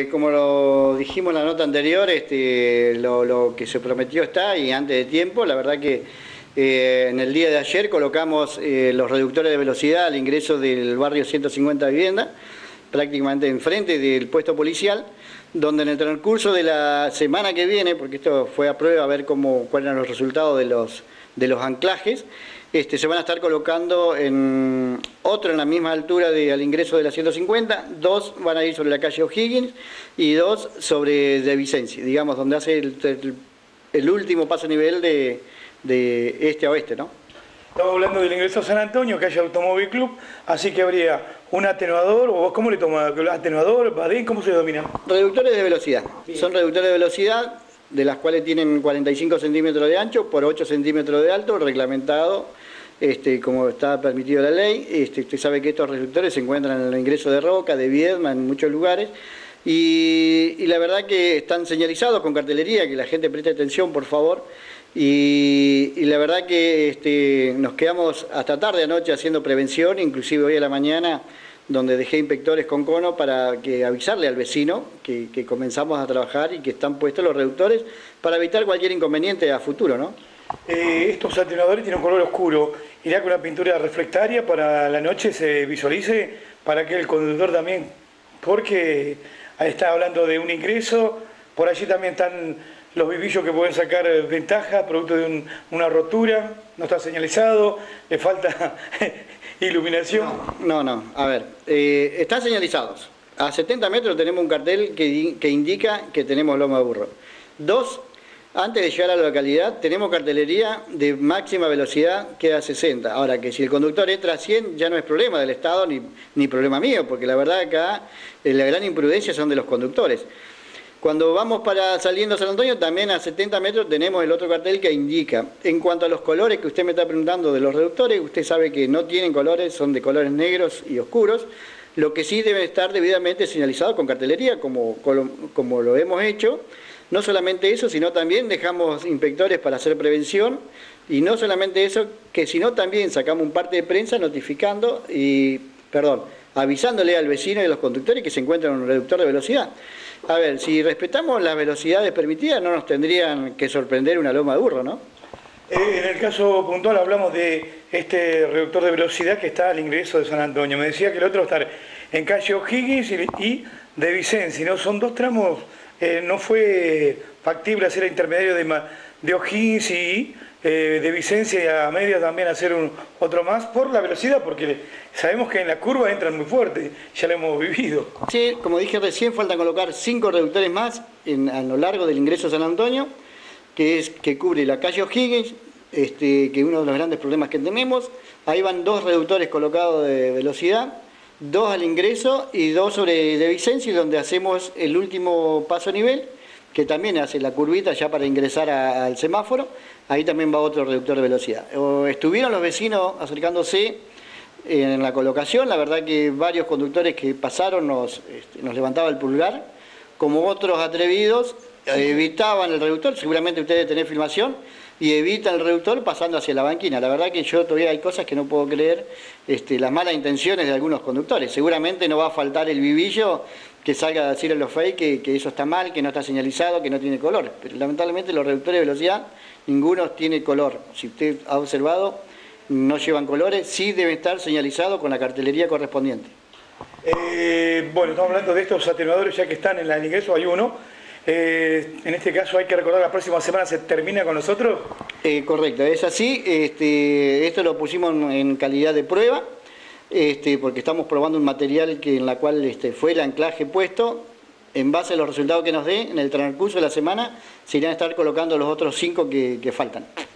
como lo dijimos en la nota anterior, lo que se prometió está y antes de tiempo. La verdad que en el día de ayer colocamos los reductores de velocidad al ingreso del barrio 150 Vivienda, prácticamente enfrente del puesto policial, donde en el transcurso de la semana que viene, porque esto fue a prueba a ver cuáles eran los resultados de los anclajes, se van a estar colocando otro en la misma altura al ingreso de la 150, dos van a ir sobre la calle O'Higgins y dos sobre De Vicenzi, digamos, donde hace el último paso a nivel de este a oeste, ¿no? Estamos hablando del ingreso a San Antonio, calle Automóvil Club, así que habría un atenuador, o vos, ¿cómo le tomás? ¿Atenuador, padín? ¿Cómo se domina? Reductores de velocidad. Bien. Son reductores de velocidad, de las cuales tienen 45 centímetros de ancho por 8 centímetros de alto, reglamentado, como está permitido la ley. Usted sabe que estos reductores se encuentran en el ingreso de Roca, de Viedma, en muchos lugares, y la verdad que están señalizados con cartelería, que la gente preste atención, por favor. Y la verdad que nos quedamos hasta tarde anoche haciendo prevención, inclusive hoy a la mañana, donde dejé inspectores con cono para avisarle al vecino que comenzamos a trabajar y que están puestos los reductores para evitar cualquier inconveniente a futuro, ¿no? Estos atenuadores tienen un color oscuro. ¿Irá con una pintura reflectaria para la noche se visualice, para que el conductor también? Porque ahí está hablando de un ingreso, por allí también están los vivillos que pueden sacar ventaja producto de una rotura, no está señalizado, le falta iluminación. No, a ver, están señalizados. A 70 metros tenemos un cartel que indica que tenemos loma de burro. Dos, antes de llegar a la localidad, tenemos cartelería de máxima velocidad que a 60. Ahora, que si el conductor entra a 100, ya no es problema del Estado ni problema mío, porque la verdad acá la gran imprudencia son de los conductores. Cuando vamos saliendo a San Antonio, también a 70 metros tenemos el otro cartel que indica. En cuanto a los colores que usted me está preguntando de los reductores, usted sabe que no tienen colores, son de colores negros y oscuros. Lo que sí debe estar debidamente señalizado con cartelería, como lo hemos hecho. No solamente eso, sino también dejamos inspectores para hacer prevención. Y no solamente eso, que sino también sacamos un parte de prensa notificando avisándole al vecino y a los conductores que se encuentran en un reductor de velocidad. A ver, si respetamos las velocidades permitidas, no nos tendrían que sorprender una loma de burro, ¿no? En el caso puntual hablamos de este reductor de velocidad que está al ingreso de San Antonio. Me decía que el otro va a estar en calle O'Higgins y De Vicenzi, ¿no? Son dos tramos, no fue factible hacer el intermediario de O'Higgins y de Vicenzi a media también hacer otro más por la velocidad, porque sabemos que en la curva entran muy fuerte, ya lo hemos vivido. Sí, como dije recién, faltan colocar 5 reductores más a lo largo del ingreso a San Antonio, que cubre la calle O'Higgins, que es uno de los grandes problemas que tenemos. Ahí van 2 reductores colocados de velocidad, 2 al ingreso y 2 sobre De Vicenzi, donde hacemos el último paso a nivel, que también hace la curvita ya para ingresar al semáforo. Ahí también va otro reductor de velocidad. Estuvieron los vecinos acercándose en la colocación. La verdad que varios conductores que pasaron nos levantaba el pulgar, como otros atrevidos evitaban el reductor. Seguramente ustedes tienen filmación y evitan el reductor pasando hacia la banquina. La verdad que yo todavía hay cosas que no puedo creer, las malas intenciones de algunos conductores. Seguramente no va a faltar el vivillo que salga a decir en los fake que eso está mal, que no está señalizado, que no tiene color. Pero lamentablemente los reductores de velocidad, ninguno tiene color. Si usted ha observado, no llevan colores, sí deben estar señalizados con la cartelería correspondiente. Bueno, estamos hablando de estos atenuadores ya que están en el ingreso, hay uno. En este caso hay que recordar, la próxima semana se termina con nosotros. Correcto, es así. Esto lo pusimos en calidad de prueba, porque estamos probando un material en la cual fue el anclaje puesto. En base a los resultados que nos dé, en el transcurso de la semana se irán a estar colocando los otros 5 que faltan.